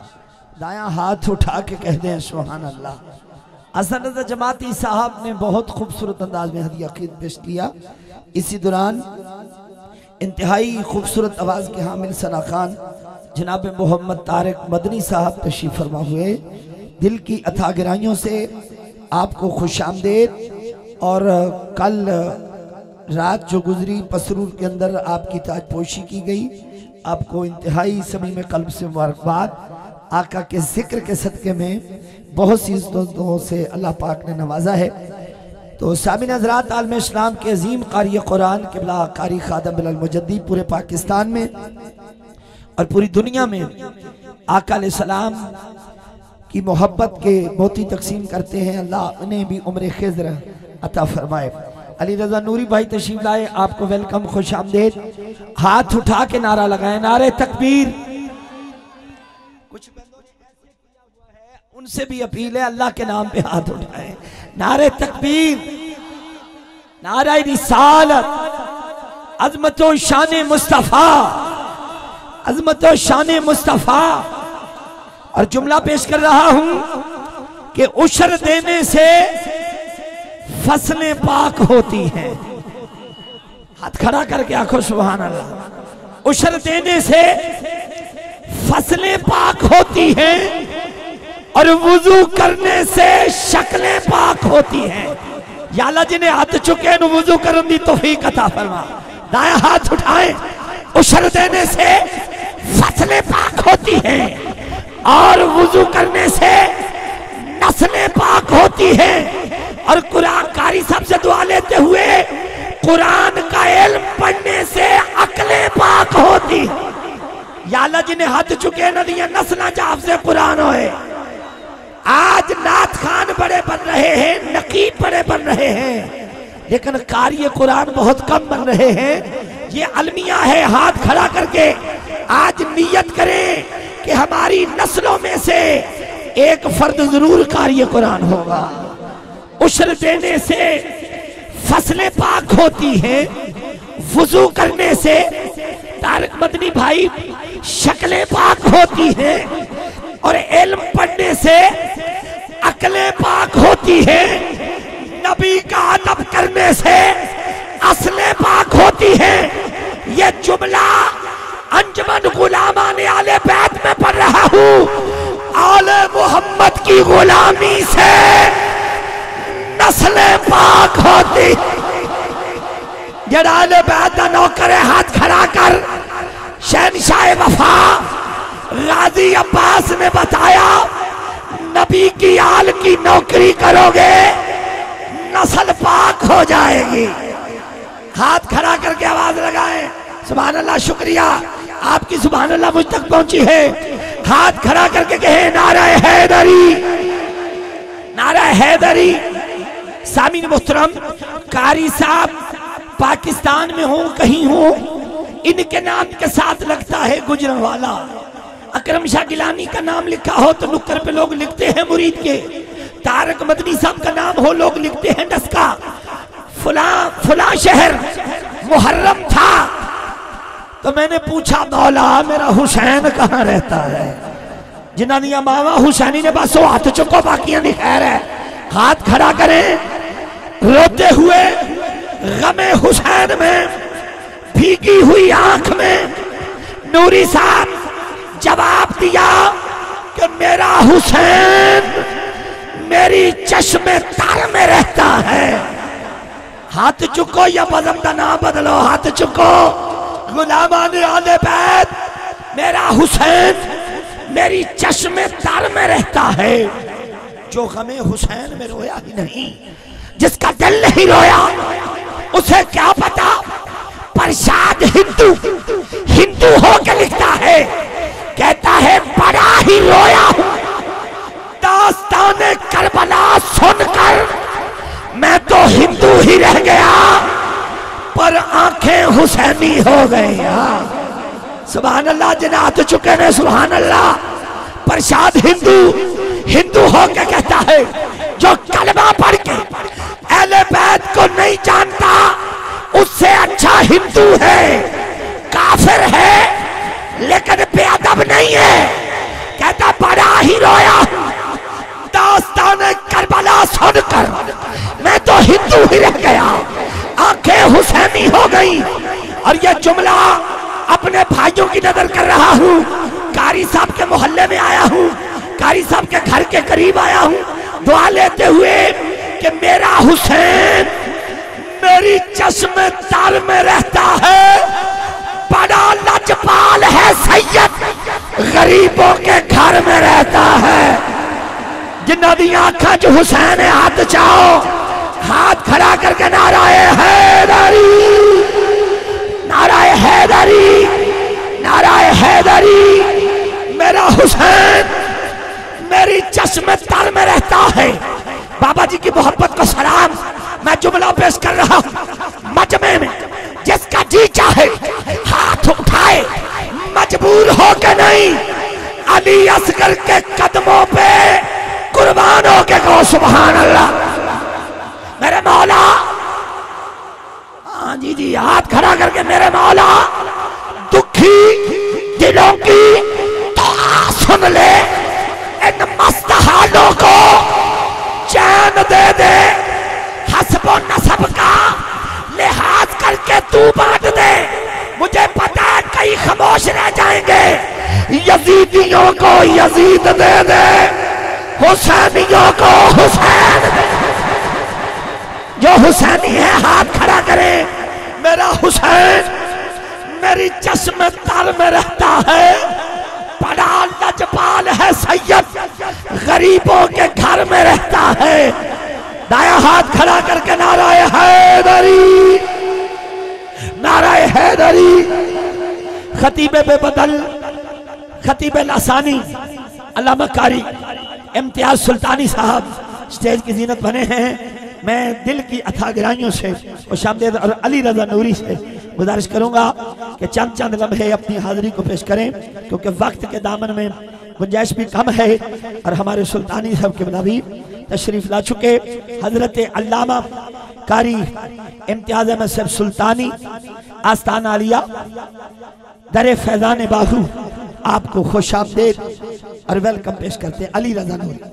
दायां हाथ उठा के कह दें सुभान अल्लाह। हसन रज़ा जमाती साहब ने बहुत खूबसूरत अंदाज में हदिया अक़ीद पेश किया। इसी दौरान इंतहाई खूबसूरत आवाज़ के हामिल सना खान जनाब मोहम्मद तारिक मदनी साहब तशरीफ़ फरमा हुए। दिल की अथा गहराइयों से आपको खुश आमदेद। और कल रात जो गुजरी पसरूर के अंदर आपकी ताजपोशी की गई, आपको इंतहाई समीम क़ल्ब से मुबारकबाद। आका के जिक्र के सदक़े में बहुत सी इज़्ज़तों से अल्लाह पाक ने नवाजा है। तो सामिन हज़रात आलम इस्लाम के अजीम कारी कुरान क़िबला कारी खादम बिलाल मुजद्दी पूरे पाकिस्तान में और पूरी दुनिया में आका अलैहिस्सलाम की मोहब्बत के मोती तकसीम करते हैं। अल्लाह उन्हें भी उम्र खिज़्र अता फरमाए। अली रज़ा नूरी भाई तशरीफ लाए, आपको वेलकम, खुश आमदेद। हाथ उठा के नारा लगाए, नारे तकबीर। कुछ उनसे भी अपील है, अल्लाह के नाम पे हाथ उठाए, नारे तकबीर, नारा रिसालत, अज़मतो शान मुस्तफ़ा, अज़मतो शान मुस्तफ़ा। और जुमला पेश कर रहा हूं कि उशर देने से फसलें पाक होती हैं। हाथ खड़ा करके आखो सुभान अल्लाह। उशर देने से फसलें पाक होती हैं और वुजू करने से शक्लें पाक होती हैं। या अल्लाह जिन्हें हाथ चुके न वुजू करने दी तौफीक अता फरमा। दायां हाथ उठाएं। उशर देने से फसलें पाक होती हैं और वुजू करने से नस्लें पाक होती हैं। और कुरान कारी साहब से दुआ लेते हुए, कुरान का इल्म पढ़ने से अक्लें पाक होती। या अल्लाह जिन्हें हाथ चुके न दिया नस्ल जाफ से कुरान होए। आज नाथ खान बड़े बन रहे हैं, नकीब बड़े बन रहे हैं, लेकिन कारी कुरान बहुत कम बन रहे हैं। ये अलमिया है। हाथ खड़ा करके आज नियत करें कि हमारी नस्लों में से एक फर्द जरूर कारी कुरान होगा। उशर देने से फसलें पाक होती हैं, वुजू करने से तारिक मदनी भाई शक्लें पाक होती हैं और इल्म पढ़ने से अक्लें पाक होती है। नबी का अदब करने से असलें पाक होती है। ये जुमला अंजुमन गुलामाने आले बैत में पढ़ रहा हूँ। आले मोहम्मद की गुलामी से नस्लें पाक होती। जड़ा आले बैत का नौकर है, हाथ खड़ा कर। शहनशाह वफा गाजी अब्बास ने बताया, नबी की आल की नौकरी करोगे नस्ल पाक हो जाएगी। हाथ खड़ा करके आवाज लगाएं सुभान अल्लाह। शुक्रिया, आपकी सुभान अल्लाह मुझ तक पहुंची है। हाथ खड़ा करके कहे नारा हैदरी, नारा हैदरी। सामीन मुहतरम, कारी साहब पाकिस्तान में हो कहीं हो, इनके नाम के साथ लगता है गुजरांवाला। अकरम शाह गिलानी का नाम लिखा हो तो नुक्कर पे लोग लिखते हैं मुरीद के। तारिक मदनी साहब का नाम हो लोग लिखते हैं डस्का। फुला फुला शहर मुहर्रम था तो मैंने पूछा, मौला मेरा हुसैन कहाँ रहता है? जिन्ना दिया मावा हुसैनी ने बस वो हाथ चुको, बाकी नहीं खैर है। हाथ खड़ा करें। रोते हुए गमे हुसैन में भीगी हुई आंख में नूरी साहब जवाब दिया कि मेरा हुसैन मेरी चश्मे तर में रहता है। हाथ चुको या बज़म का नाम बदलो, हाथ चुको। गुलामाने आले बैत, मेरा हुसैन मेरी चश्मे तर में रहता है। जो गमे हुसैन में रोया ही नहीं, जिसका दिल नहीं रोया, उसे क्या पता। प्रसाद हिंदू हिंदू होकर लिखता है, कहता है बड़ा ही रोया हूं दास्ताने करबला सुनकर। मैं तो हिंदू ही रह गया पर आंखें हुसैनी हो गई। सुभान अल्लाह। जिन्हें हाथ चुके ने सुभान अल्लाह। प्रसाद हिंदू हिंदू होकर कहता है, जो कलमा पढ़ के अहले बैत को नहीं जानता उससे अच्छा हिंदू है, काफिर है लेकिन बेअदब नहीं है। कहता ही रोया हूं। दास्तान करबला सुनकर मैं तो हिंदू ही रह गया, आंखें हुसैनी हो गई। और ये जुमला अपने भाइयों की नजर कर रहा हूं। कारी साहब के मोहल्ले में आया हूं, कारी साहब के घर के करीब आया हूं, दुआ लेते हुए कि मेरा हुसैन मेरी चश्मे तार में रहता है, बड़ा लजपाल है सैयद, गरीबों के घर में रहता है। जिन्ना दी आंखा च हुसैन है, हाथ चाओ, हाथ खड़ा करके नाराए हैदरी, नाराए हैदरी, नाराए हैदरी। मेरा हुसैन मेरी चश्मे तार में रहता है। बाबा जी की मोहब्बत को सलाम। मैं जुमला पेश कर रहा हूं। मजमे में जिसका जी चाहे हाथ उठाए, मजबूर हो के नहीं, अली असगर के कदमों पे कुर्बान हो के कहो सुभान अल्लाह। मेरे मौला, हाँ जी जी, हाथ खड़ा करके मेरे मौला, दुखी दिलों की तो सुन ले, इन मस्त हालों को चैन दे दे, हस्बो नसब का लिहाज करके तू बांट दे। मुझे पता है कई खामोश रह जाएंगे, यजीदियों को यजीद दे दे, हुसैनियों को हुसैन दे। जो हुसैनी है हाथ खड़ा करे। मेरा हुसैन मेरी चश्मे तार में रहता है, बड़ा लजपाल है सैयद, गरीबों के घर में रहता है। दाया हाथ खड़ा करके नाराए हैदरी, नाराए हैदरी। खतीबे बेबदल, खतीबे लासानी, अल्लामा कारी इम्तियाज सुल्तानी साहब स्टेज की जीनत बने हैं। मैं दिल की अथाह गहराइयों से खुशामदीद और अली रजा नूरी से गुजारिश करूंगा कि चंद चंद लम्हे अपनी हाजिरी को पेश करें, क्योंकि वक्त के दामन में गुंजाइश भी कम है। और हमारे सुल्तानी साहब के भी तशरीफ ला चुके हजरत अल्लामा कारी इम्तियाज अहमद साहब सुल्तानी आस्ताना आलिया दर फैजान बाहू, आपको खुशामदीद और वेलकम पेश करते अली रजा नूरी।